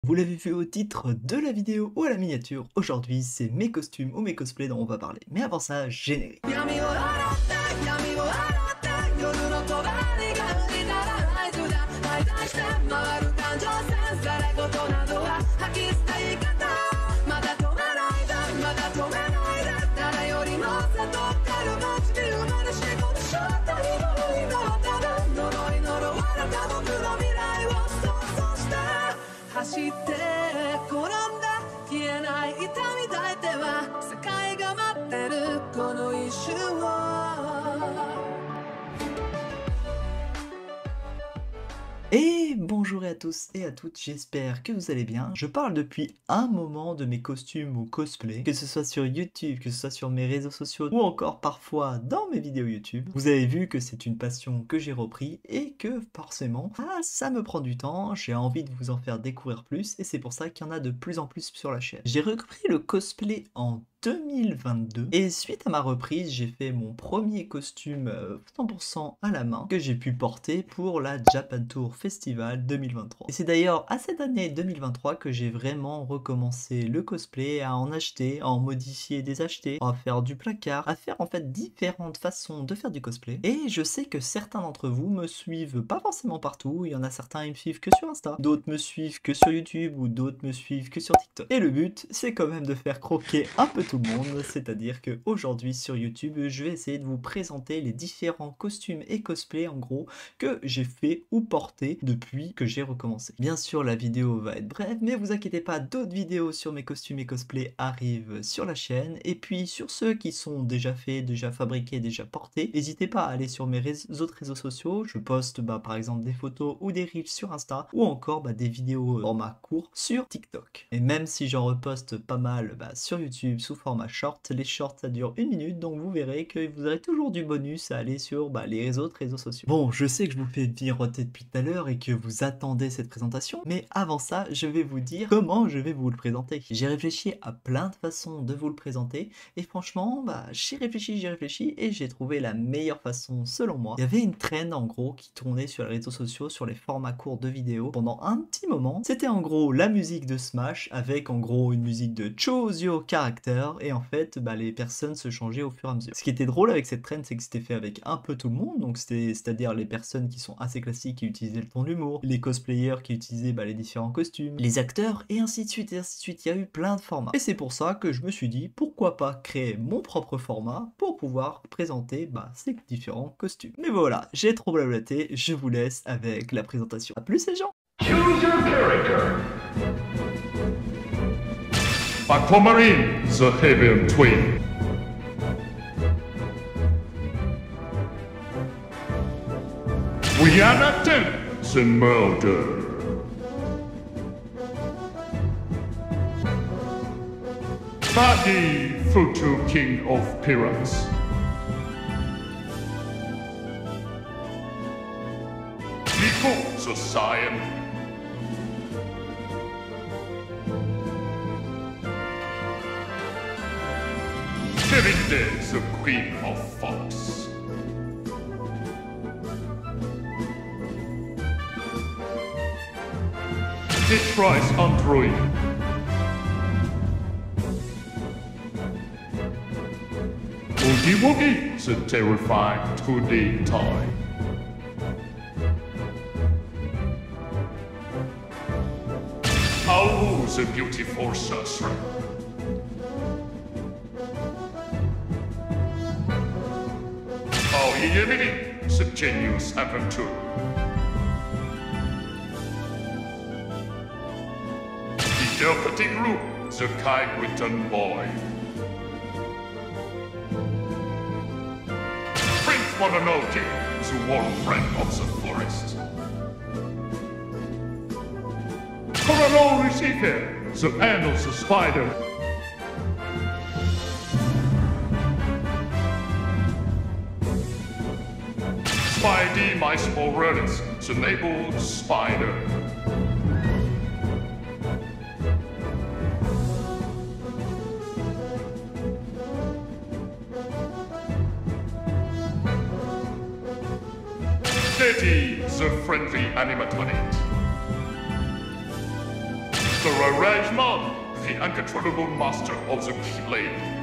Vous l'avez vu au titre de la vidéo ou à la miniature, aujourd'hui c'est mes costumes ou mes cosplays dont on va parler. Mais avant ça, générique. Et bonjour à tous et à toutes, j'espère que vous allez bien. Je parle depuis un moment de mes costumes ou cosplays, que ce soit sur YouTube, que ce soit sur mes réseaux sociaux ou encore parfois dans mes vidéos YouTube. Vous avez vu que c'est une passion que j'ai repris et que forcément, ça me prend du temps, j'ai envie de vous en faire découvrir plus et c'est pour ça qu'il y en a de plus en plus sur la chaîne. J'ai repris le cosplay en 2022 et suite à ma reprise j'ai fait mon premier costume 100% à la main que j'ai pu porter pour la Japan Tour Festival 2023 et c'est d'ailleurs à cette année 2023 que j'ai vraiment recommencé le cosplay, à en acheter, à en modifier des achetés, à faire du placard, à faire en fait différentes façons de faire du cosplay. Et je sais que certains d'entre vous me suivent pas forcément partout, il y en a certains ils me suivent que sur Insta, d'autres me suivent que sur YouTube ou d'autres me suivent que sur TikTok. Et le but c'est quand même de faire croquer un peu tout le monde, c'est-à-dire que aujourd'hui sur YouTube, je vais essayer de vous présenter les différents costumes et cosplays en gros que j'ai fait ou porté depuis que j'ai recommencé. Bien sûr, la vidéo va être brève, mais vous inquiétez pas, d'autres vidéos sur mes costumes et cosplays arrivent sur la chaîne. Et puis sur ceux qui sont déjà faits, déjà fabriqués, déjà portés, n'hésitez pas à aller sur mes autres réseaux sociaux. Je poste par exemple des photos ou des reels sur Insta ou encore des vidéos format court sur TikTok. Et même si j'en reposte pas mal sur YouTube sous format short, les shorts ça dure 1 minute, donc vous verrez que vous aurez toujours du bonus à aller sur les autres réseaux sociaux. Bon, je sais que je vous fais virevoter depuis tout à l'heure et que vous attendez cette présentation, mais avant ça, je vais vous dire comment je vais vous le présenter. J'ai réfléchi à plein de façons de vous le présenter et franchement, j'ai réfléchi et j'ai trouvé la meilleure façon selon moi. Il y avait une trend en gros qui tournait sur les réseaux sociaux, sur les formats courts de vidéos pendant un petit moment. C'était en gros la musique de Smash avec en gros une musique de Choose Your Character et en fait les personnes se changeaient au fur et à mesure. Ce qui était drôle avec cette trend, c'est que c'était fait avec un peu tout le monde, donc c'est-à-dire les personnes qui sont assez classiques qui utilisaient le ton de l'humour, les cosplayers qui utilisaient les différents costumes, les acteurs et ainsi de suite et ainsi de suite. Il y a eu plein de formats. Et c'est pour ça que je me suis dit pourquoi pas créer mon propre format pour pouvoir présenter ces différents costumes. Mais voilà, j'ai trop blablaté, je vous laisse avec la présentation. A plus les gens. Choose your character. Aquamarine, the heaven twin. We are not the murder. Body future king of pirates. Nico the Scion. Serenity, the queen of fox. Detroit's android. Oogie Woogie, the terrifying 2D toy. Oh, the beautiful sorcerer. Oh, Yemini, the genius adventure. Interpreting room, the kind-written boy. Prince Monoké, the warm friend of the forest. Coronel Receiver, the hand of the spider. Spidey, my small relics, the labeled spider. Teddy, the friendly animatronic. Mr. Arrangement, the uncontrollable master of the keyblade.